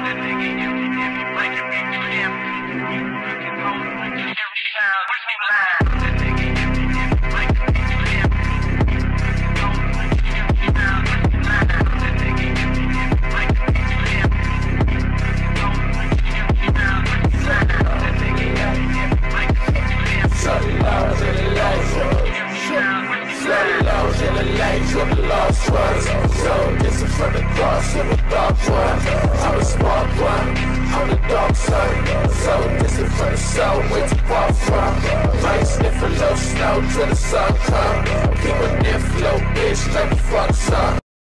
So distant from the cross of the dark one. I'm a smart one, on the dark side. So distant from the soul, wait